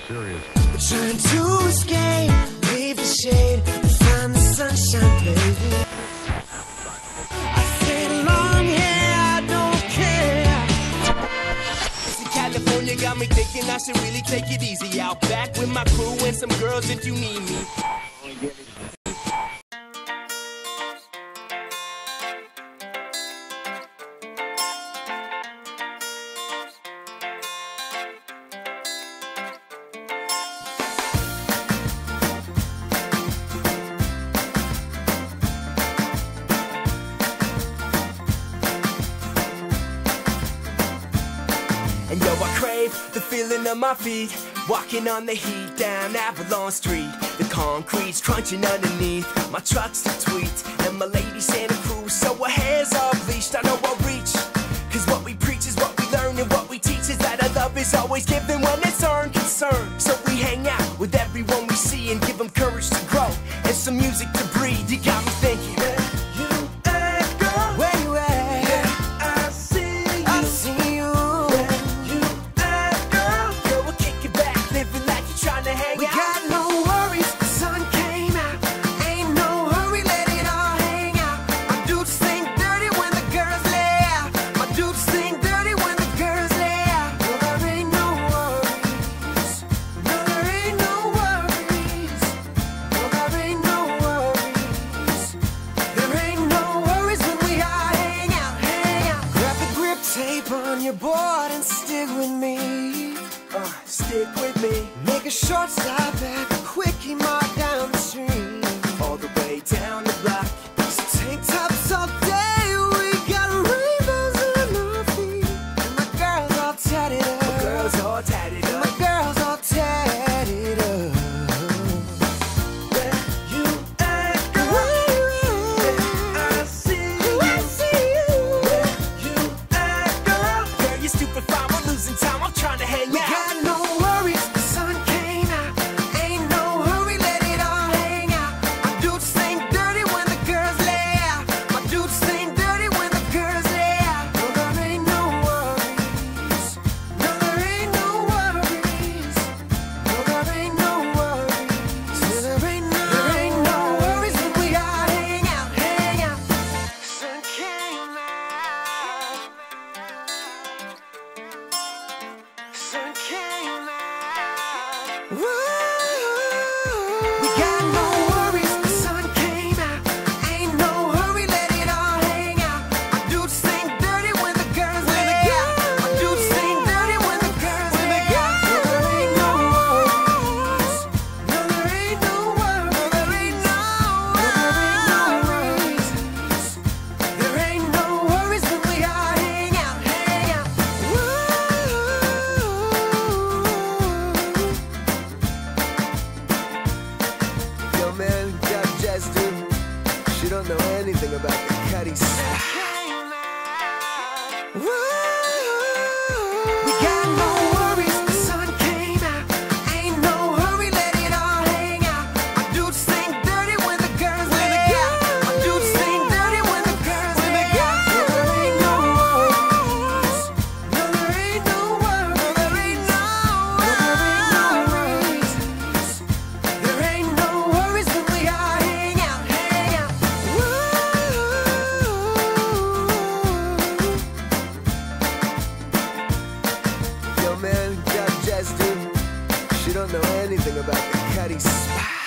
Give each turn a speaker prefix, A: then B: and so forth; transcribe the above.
A: serious.
B: Trying to escape, leave the shade, find the sunshine, baby. I said long hair, I don't care.
C: See, California got me thinking I should really take it easy. Out back with my crew and some girls if you need me. And yo, I crave the feeling of my feet, walking on the heat down Avalon Street. The concrete's crunching underneath my truck's the tweet, and my lady Santa Cruz, so her hair's all bleached. I know I'll reach, cause what we preach is what we learn, and what we teach is that our love is always given when it's earned. Concern, so we hang out with everyone we see and give them courage to grow and some music to breathe. You got me thinking. Stick with me.
B: Make a short stop at the quickie mart down the street,
C: All the way down the block.
B: so tank tops all day, we got rainbows on our feet, and my girls all tatted up.
C: My girls all tatted
B: And
C: up.
B: my girls all tatted up.
C: Where you at, girl?
B: Where
C: I see you.
B: I see you.
C: Where you at, girl? Girl, you're stupid fine. We're losing time. I'm trying to hang
B: We
C: out.
B: got no worries, the sun came out. Ain't no hurry, let it all hang out. My dudes ain't dirty when the girls lay out. My dudes ain't dirty when the girls lay out. No, there ain't no worries. No, there ain't no worries. No, there ain't no worries. There ain't no worries when we all hang out, hang out. Sun came out. Sun came out. We got no worries, the sun came out. Ain't no hurry, let it all hang out. My dudes ain't dirty when the girls lay out. My dudes ain't dirty when the girls lay out. There ain't no worries. No, there ain't no worries. No, there ain't no worries. There ain't no worries when we all hang out, hang out.
C: Yo, man, got jazz, dude. She don't know anything about the cutties.
B: We got no worries, the sun came out. Ain't no hurry, let it all hang out. My dudes ain't dirty when the girls lay out. My dudes ain't dirty when the girls lay out. There ain't no worries. No, there ain't no worries. There ain't no worries. There ain't no worries when we all hang out, hang out.
C: Yo, man, got jazz, dude. She don't know anything about the cutties.